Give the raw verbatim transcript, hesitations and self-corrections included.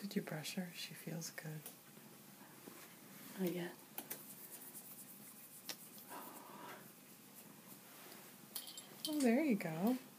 Did you brush her? She feels good. Not yet. Oh, there you go.